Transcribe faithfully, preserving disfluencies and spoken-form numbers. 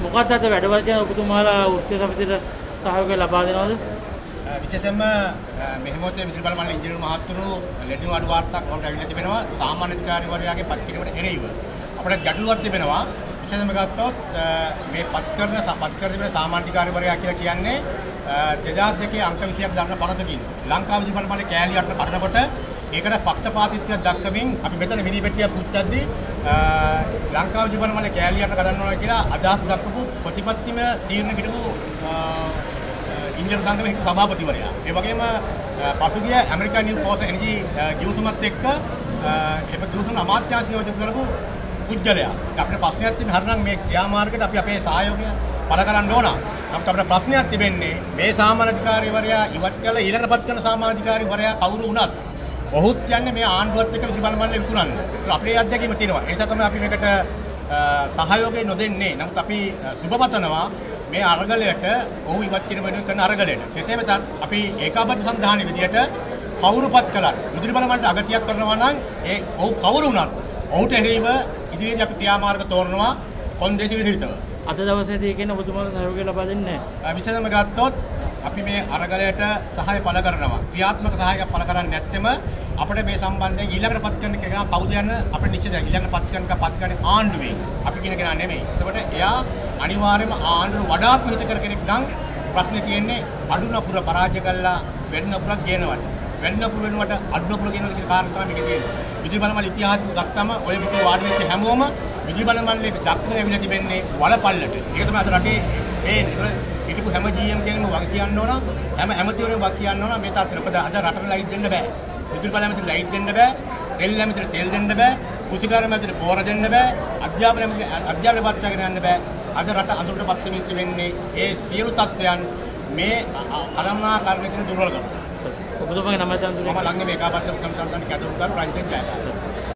මොකක්ද අද වැඩවලදී ඔබතුමාලා වෘත්තීය සමිතියට සහයෝගය ලබා දෙනවද? විශේෂයෙන්ම මෙහෙමොතේ විදුලි බල මණ්ඩල ඉංජිනේරු මහත්තුරු ලැබුණු අඩු වාර්තාවක් වලට ඇවිල්ලා තිබෙනවා සාමාන්‍ය අධිකාරිවරයාගේ පත් කිරීමට එරෙහිව. අපිට ගැටලුවක් තිබෙනවා. විශේෂයෙන්ම ගත්තොත් මේ පත් කරන පත් කර තිබෙන සාමාන්‍ය අධිකාරිවරයා කියලා කියන්නේ දෙදාස් දෙකේ අංක විසියක් දක්වන පනතකින් ලංකා විදුලි බල මණ්ඩලයේ කෑලි අටට කඩනකොට ඒකට පක්ෂපාතීත්වයක් දක්වමින් අපි මෙතන මිනි පෙට්ටියක් පුච්චද්දී ලංකා විදුලි බල මණ්ඩලයේ කෑලි අට කඩනවා කියලා අදහස් දක්වපු ප්‍රතිපත්තිම තීරණ කිරපු ඉන්ජිනේරු සංගමයේ සභාපතිවරයා. ඒ වගේම පසුගිය ඇමරිකන් නිව් පෝස්ට් එනර්ජි ගිවිසුමත් එක්ක එම ගිවිසුම අමාත්‍යාංශ නියෝජක කරපු පුජ්‍යලයා. අපිට ප්‍රශ්නයක් තියෙන හරිනම් මේ ක්‍රියාමාර්ගයට අපි අපේ සහයෝගය පළ කරන්න ඕන. නමුත් අපිට ප්‍රශ්නයක් තිබෙන්නේ මේ සාමාන්‍ය අධිකාරිවරයා ඉවත් කළ ඊළඟට පත් කරන සාමාන්‍ය අධිකාරිවරයා කවුරු වුණත් ඔහුත් යන්නේ මේ ආණ්ඩුවත් එක්ක විදුලි බල මණ්ඩලය විකුණන්න. ඒක අපේ අත්දැකීම තියෙනවා. ඒ නිසා තමයි අපි මේකට සහයෝගය නොදෙන්නේ. නමුත් අපි සුබපතනවා මේ අරගලයට ඔහු ඉවත් කිරීම වෙනුවෙන් කරන අරගලයට. කෙසේ වෙතත් අපි ඒකාබද්ධ සංධානයේ විදියට කවුරුපත් කළත් විදුලි බල මණ්ඩලයට අගතියක් කරනවා නම් ඒ ඔහු කවුරු වුණත් ඔහුට එරෙහිව ඉදිරියේදී අපි ක්‍රියාමාර්ග තෝරනවා කොන්දේසි විදිහටම. අද දවසේදී කියන ඔබතුමාලා සහයෝගය ලබා දෙන්නේ නැහැ. විශේෂයෙන්ම ගත්තොත් අපි මේ අරගලයට සහාය පළ කරනවා. ක්‍රියාත්මක සහායයක් පළ කරන්නේ නැත්නම් අපිට මේ සම්බන්ධයෙන් ඊළඟට පත් කරන කෙනා කවුද යන අපිට නිශ්චිතයි. ඊළඟට පත් කරන එක පත් කරන්නේ ආණ්ඩුවේ. අපි කියන කෙනා නෙමෙයි. ඒකට එයා අනිවාර්යයෙන්ම ආණ්ඩුව වඩාත් මිහිත කර කෙනෙක් නම් ප්‍රශ්නේ තියෙන්නේ අඩු නපුර පරාජය කළා වෙන්න නපුරක් ගේනවට. වෙන්න නපුර වෙනුවට අඩු නපුර ගේනවා කියන කාරණා තමයි මේකේ තියෙන්නේ. විදුලි බල මණ්ඩල ඉතිහාසය ගත්තම ඔය පිටු වාඩි වෙච්ච හැමෝම විදුලි බල මණ්ඩලයේ දක්ෂිණ ඇවිල්ලා තිබෙන්නේ වලපල්ලට. ඒක තමයි අද රටේ මේ හිටපු හැම ජී එම් කෙනෙක්ම වග කියන්න ඕන. හැම ඇමතිවරයෙක්ම වග කියන්න ඕන මේ තාත්තට. මොකද අද රටට ලයිට් දෙන්න බෑ. විදුලි බල ඇමතිට ලයිට් දෙන්න බෑ. තෙල් ඇමතිට තෙල් දෙන්න බෑ. කුසිකාර ඇමතිට පෝර දෙන්න බෑ. අධ්‍යාපන ඇමතිට අධ්‍යාපන පත් කරගෙන යන්න බෑ. අද රට අඳුරටපත් වෙමින් තිබෙන්නේ ඒ සියලු තත්ත්වයන් මේ කළමනාකරණයේ තියෙන දුර්වලකම. ඔබතුමාගේ නම දැන් දුන්නේ මම ළඟ මේ ඒකාබද්ධ සංසන්දන කැඳවුම් කරු රංජන් ජයපාල.